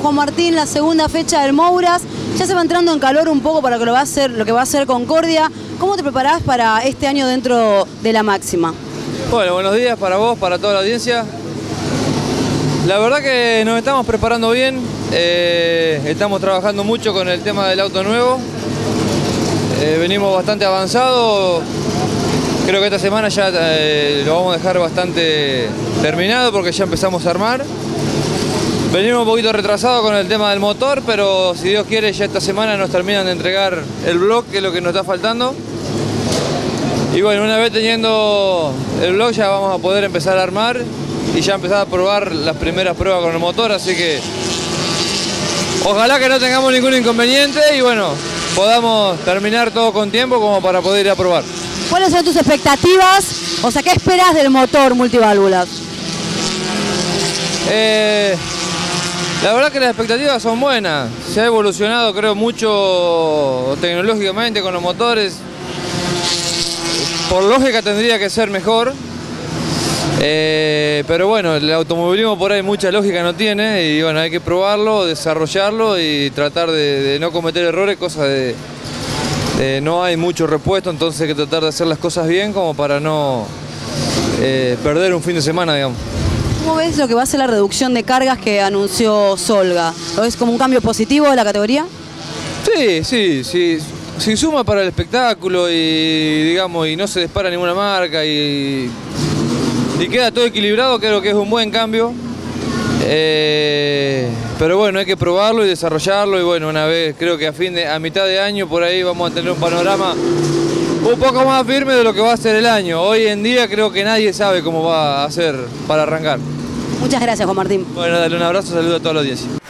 Juan Martín, la segunda fecha del Mouras. Ya se va entrando en calor un poco para lo que va a ser Concordia. ¿Cómo te preparás para este año dentro de la máxima? Bueno, buenos días para vos, para toda la audiencia. La verdad que nos estamos preparando bien. Estamos trabajando mucho con el tema del auto nuevo. Venimos bastante avanzados. Creo que esta semana ya lo vamos a dejar bastante terminado porque ya empezamos a armar. Venimos un poquito retrasados con el tema del motor, pero si Dios quiere ya esta semana nos terminan de entregar el block, que es lo que nos está faltando. Y bueno, una vez teniendo el block ya vamos a poder empezar a armar y ya empezar a probar las primeras pruebas con el motor, así que ojalá que no tengamos ningún inconveniente y bueno, podamos terminar todo con tiempo como para poder ir a probar. ¿Cuáles son tus expectativas? O sea, ¿qué esperas del motor multiválvulas? La verdad que las expectativas son buenas. Se ha evolucionado, creo, mucho tecnológicamente con los motores. Por lógica tendría que ser mejor. Pero bueno, el automovilismo por ahí mucha lógica no tiene y bueno, hay que probarlo, desarrollarlo y tratar de no cometer errores, cosa de no hay mucho repuesto, entonces hay que tratar de hacer las cosas bien como para no perder un fin de semana, digamos. ¿Cómo ves lo que va a ser la reducción de cargas que anunció Solga? ¿Lo ves como un cambio positivo de la categoría? Sí. Si suma para el espectáculo y digamos y no se dispara ninguna marca y queda todo equilibrado, creo que es un buen cambio. Pero bueno, hay que probarlo y desarrollarlo y bueno, una vez, creo que a mitad de año por ahí vamos a tener un panorama un poco más firme de lo que va a ser el año. Hoy en día creo que nadie sabe cómo va a ser para arrancar. Muchas gracias, Juan Martín. Bueno, dale un abrazo, saludo a toda la audiencia.